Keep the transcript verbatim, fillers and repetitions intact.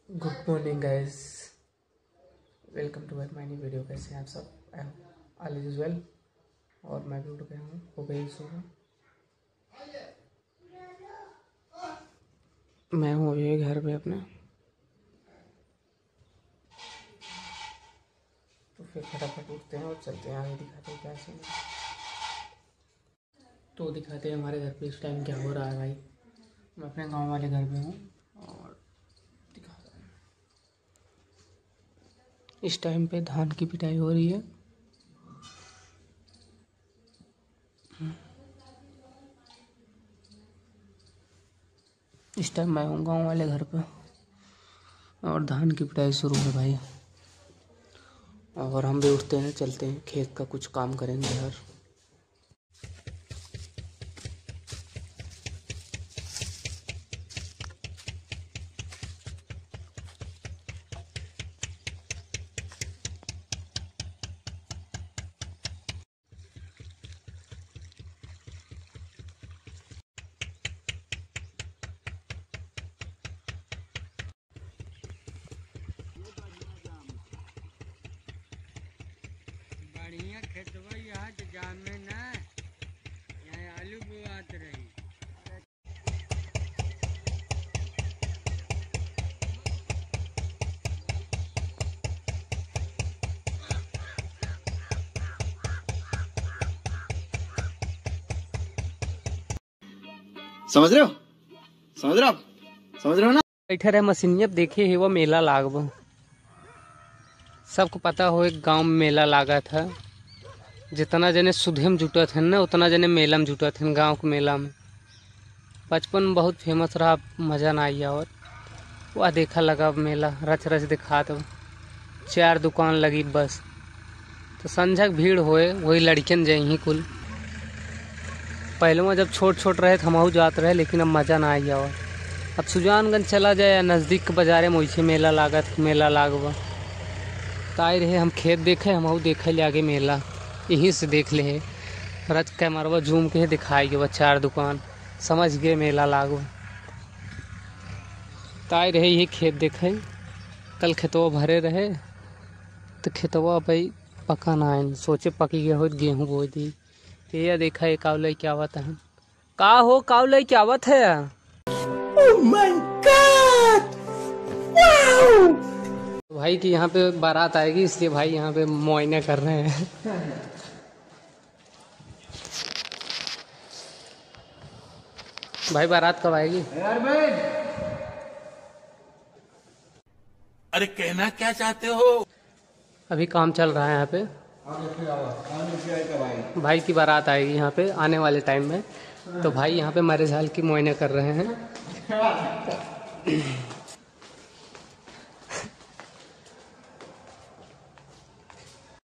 Good morning guys, welcome to my new video. कैसे हैं आप सब? I hope all is well. और मैं भी उठ गया हूँ, हो गई सुबह। मैं हूँ ये घर पे अपने, तो फिर फटाफट उठते हैं और चलते हैं आगे, दिखाते हैं क्या सीन है। तो दिखाते हैं हमारे घर पे इस टाइम क्या हो रहा है। भाई मैं अपने गांव वाले घर पे हूँ और दिखाता हूँ। इस टाइम पे धान की पिटाई हो रही है। इस टाइम मैं हूँ गांव वाले घर पे और धान की पिटाई शुरू है भाई। और हम भी उठते हैं, चलते हैं खेत का कुछ काम करेंगे यार। बढ़िया खेतवा यहाँ तो जाम में ना, यहाँ आलू बुआत रही। समझ रहे हो समझ रहे हो आप समझ रहे हो ना। बैठे रहे मशीनिया देखे है वो मेला लागबो। सबको पता हो एक गांव में मेला लागा था। जितना जने सुधे में जुटा थे ना, उतना जने मेला में जुटा थे गांव के मेला में। बचपन में बहुत फेमस रहा, मज़ा ना आया। और वह देखा लगा मेला रच रच दिखा। तो चार दुकान लगी बस, तो संझक भीड़ होए वही लड़कियन जाई ही कुल। पहले में जब छोट छोट रहे हमहू जात रहे, लेकिन अब मज़ा ना आया। और अब सुजानगंज चला जाए या नज़दीक के बाजारे में वैसे मेला लागत मेला लागबा। तो आए रहे हम खेत देखे, हमहू देखे ले आगे मेला, यहीं से देख ले है रच कैमरवा झूम के दिखाई गए चार दुकान, समझ गए मेला लागो। तो आए रहे यही खेत देखे। कल खेतवा भरे रहे तो खेतवा भाई पका ना आए, सोचे पकी गए हो गेहूँ बो दी। तो ये देखा एक कावले क्या आवत है। का हो कावले क्या आवत है? Oh my God! Wow! भाई की यहाँ पे बारात आएगी, इसलिए भाई यहाँ पे मुआयना कर रहे हैं। भाई बारात कब आएगी? अरे कहना क्या चाहते हो? अभी काम चल रहा है यहाँ पे। भाई की बारात आएगी यहाँ पे आने वाले टाइम में, तो भाई यहाँ पे मैरिज हॉल की मुआयना कर रहे हैं।